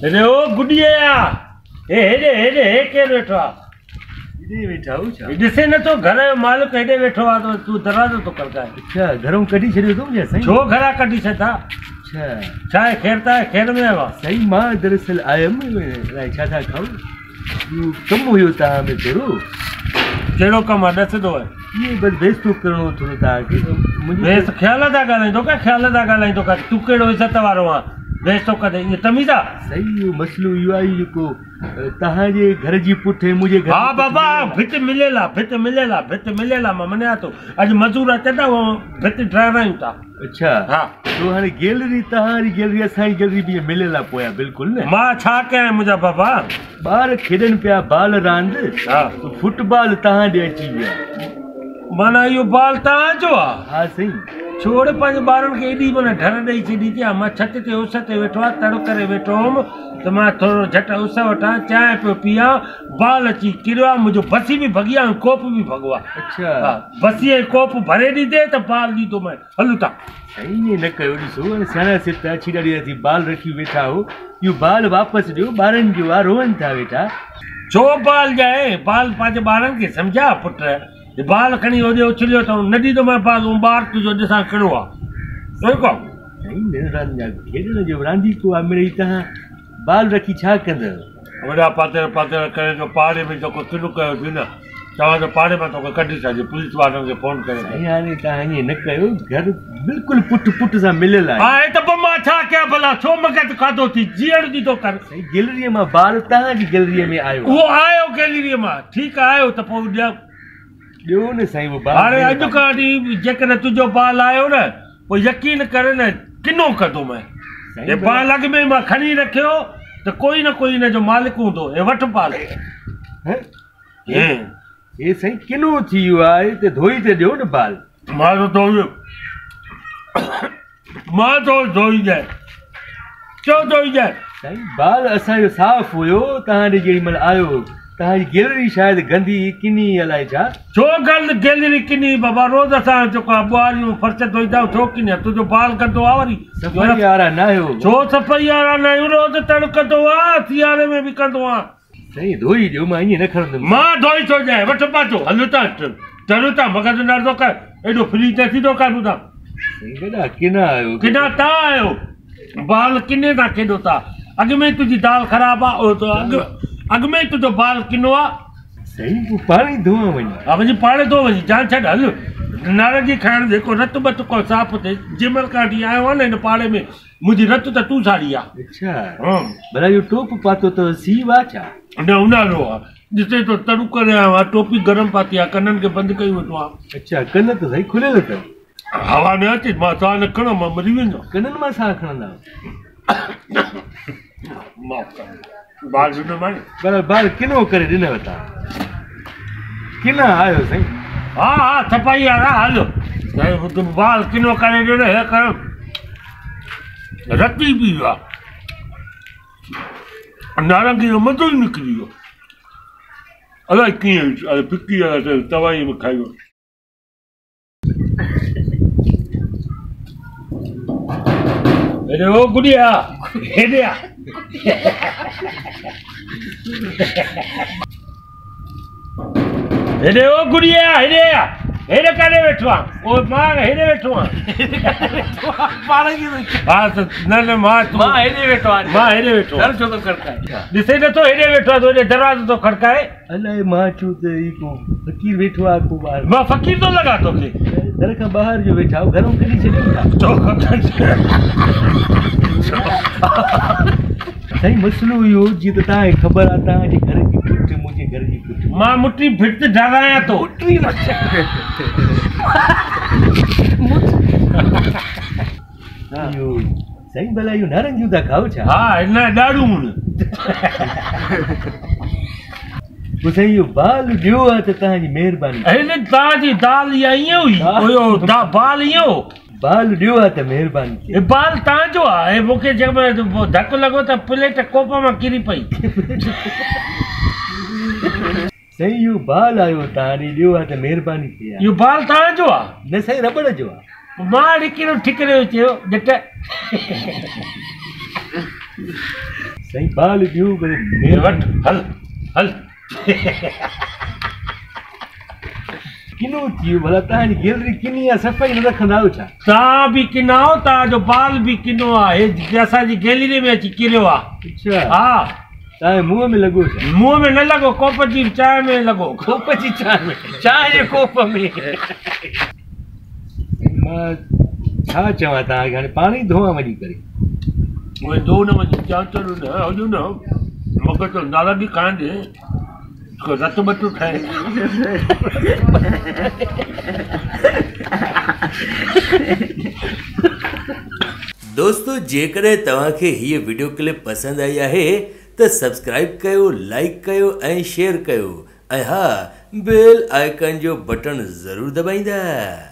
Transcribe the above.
अरे ओ गुडिया ए हेडे हेडे हे के बैठो आ इधे बैठा हूं छा ॾिसे न तो घर जो मालिक हेडे बैठो आ तो तू दरवाज़ो तो करता है। अच्छा घरों कढी छॾियो तूं या सही छो घरा कढी छॾा? अच्छा छा आहे खेरता है खेर में आवा सही मां दरअसल आयमि अलाए छा था खाऊं कम हुयो तव्हां में थोरो कहिड़ो कमु आहे ॾसंदो आहे ये बस बेस तो करणो थोरो तव्हांखे बेस ख़्याल था ॻाल्हाईंदो का ख़्याल था ॻाल्हाईंदो का तूं कहिड़ो इज़त वारो आहे बेस तो कदे इहो तमीज़ आहे सही इहो मसलो इहो आहे जेको तव्हांजे घर जी पुठि मुंहिंजे घर हा बाबा भित मिलियल आहे भित मिलियल आहे भित मिलियल आहे मां मञा थो अॼु मज़ूर अचनि था उहो भित ठाहिरायूं था। अच्छा हा तो हाणे गैलरी तव्हांजी गैलरी असांजी गैलरी बि मिलियल आहे पोयां बिल्कुलु न मां छा कयां मुंहिंजा बाबा ॿार खेॾनि पिया बाल रांदि हा फुटबॉल तव्हां ॾे अची विया माना इहो बाल तव्हांजो आहे? हा सही छोड़ पंहिंजे ॿारनि खे एॾी माना ढर ॾेई छॾी थी मां छत ते उस ते वेठो आहे तड़ करे वेठो हुअमि त मां थोरो झटि उस वठां चांहि पियो पीआं बाल अची किरियो आहे मुंहिंजो बसी बि भॻी आहे कोप बि भॻो आहे। अच्छा हा बसीअ जो कोप भरे ॾींदे त बाल ॾींदो मैं हलूं था। सही ईअं न कयो ॾिसो हाणे सियाणा सिट अची ॾाढी बाल रखी वेठा हो इहो बाल वापसि ॾियो ॿारनि जो आहे रोअनि था वेठा छो बाल ॼाए बाल पंहिंजे ॿारनि खे सम्झा पुट बाल खणी होॾे उछलियो अथऊं न ॾींदो मैं बाल ॿार तुंहिंजो ॾिसां कहिड़ो आहे खेॾण जो रांदीको आहे मिड़ई तव्हां बाल रखी छा कंदव वॾा पातल पातल करे जो पाड़े में जेको किलो कयो थी न चवां त पाड़े मां तोखे कढी छॾिजे पुलिस वारनि खे फोन करे हाणे तव्हां ईअं न कयो घर बिल्कुलु पुट सां मिलियल आहे त पोइ मां छा कयां भला छो मगज़ खाधो थी जीअण थी थो कर गैलरीअ मां बाल तव्हांजी गैलरीअ में आयो उहो आयो गैलरीअ मां ठीकु आहे आयो त पोइ ॾियो न साईं हाणे अॼु खां वठी जेकॾहिं तुंहिंजो बाल आयो न पोइ यकीन करे न किनो कंदो मैं बाल अॻ में मां खणी रखियो त कोई न कोई हिनजो मालिक हूंदो हे वठि बाल हे साईं किनो थी वियो आहे त धोई त ॾियो न बाल मां तो धोई जाए छो धोई जाए साईं बाल असांजो साफ़ हुयो तव्हां ॾे जेॾी महिल आयो तव्हांजी गैलरी शायदि गंदी किनी अलाए छा छो गैलरी किनी बाबा रोज़ असां जेको आहे ॿुहारियूं फर्श धोईंदा छो किनी तुंहिंजो बाल कंदो आहे वरी सफ़ाई वारा न आहियो छो सफ़ाई वारा न आहियूं रोज़ तड़ कंदो आहे सियारे में बि कंदो आहे साईं धोई ॾियो मां ईअं न खणंदुमि मां धोई थो ॾियां वठो पाचो हलूं था चलूं था मगज़ न थो कर एॾो फ्री त थी थो करूं था केॾा किना आहियो किना तव्हां आहियो बाल किने था केॾो था अॻ में तुंहिंजी दाल ख़राबु आहे अॻ में तुंहिंजो बाल किनो आहे सही पोइ पाणी धोआ वञी हा वञी पाणे धो वञी जान छॾ हल नारंगी खाइण जेको रत बत को साफ़ थिए जंहिं काठी आयो आहे न हिन पाड़े में मुंहिंजी रत त तूं साड़ी आहे अच्छा भला इहो टोप पातो अथव सीउ आहे छा न उनालो आहे ॾिसे थो तड़ू करे आयो आहे टोपी गरम पाती आहे कननि खे बंदि कई वेठो आहे अच्छा कन त सही खुलियल अथव हवा न अचे मां साह न खणो मां मरी वेंदो कननि मां साह खणंदा बाल ॾिनो माने बाल किनो करे ॾिनव तव्हां किना आयो साईं हा हा सफ़ाई वारा हलो साईं बाल किनो करे ॾिनो हे कर रती पी वियो आहे नारंगी जो मज़ो ई निकिरी वियो अलाए कीअं फिकी तवाई में खाई वियो अरे ओ गुड़िया हेॾे आ हेॾे ओ गुड़िया हेॾे आ हेॾे काॾे वेठो आहे ओ मां हेॾे वेठो आहियां हा त न मां हेॾे वेठो आहियां मां हेॾे वेठो दर छो थो खड़काए ॾिसे नथो हेॾे वेठो आहे त होॾे दरवाज़ो थो खड़काए अलाए मां चयो त ही को फ़क़ीर वेठो आहे को ॿार मां फ़क़ीर थो लॻा तोखे घर खां ॿाहिरि जो वेठा आहियो घरों कढी छॾियो साईं मसलो इहो जीअं त तव्हांखे ख़बर आहे तव्हांजे घर जी पुठि मुंहिंजे घर जी पुठि मां मुट्ठी भिट ढारायां थो इहो साईं भला इहो नारंगियूं था खाओ छा हा हिन ॾाढो पोइ साईं इहो बाल ॾियो आहे त तव्हांजी महिरबानी हिन तव्हांजी दाल इहा ईअं हुई बाल ईअं हो बाल ॾियो आहे त महिरबानी बाल तव्हांजो आहे मूंखे जंहिंमहिल धकु लॻो त प्लेट कोप मां किरी पई साईं इहो बाल आयो तव्हां ॾे ॾियो आहे त महिरबानी थी इहो बाल तव्हांजो आहे न साईं रबड़ जो आहे मां हिकिड़ो ठिकरियो चयो ॾिठ साईं बाल ॾियो पर हे वठ हल हल किनो थियो भला तव्हांजी गैलरी किनी आहे सफ़ाई न रखंदा आहियो छा? तव्हां बि किनाओ तव्हांजो बाल बि किनो आहे असांजी गैलरी में अची किरियो आहे अच्छा हा तव्हांजे मुंहं में लॻो छा? मुंहं में न लॻो कोप जी चांहि में लॻो कोप जी चांहि में चांहि जे कोप में मां छा चवां तव्हांखे हाणे पाणी धोआं वञी करे उहे दो न वञी चांचर न हुजो न मूंखे त नाला बि कान ॾे रत बत ठाहे दोस्तों जेकॾहिं तव्हांखे हीअ वीडियो क्लिप पसंदि आई आहे त सब्सक्राइब कयो लाइक कयो ऐं शेयर कयो ऐं हा बेल आइकन जो बटन ज़रूरु दबाईंदा।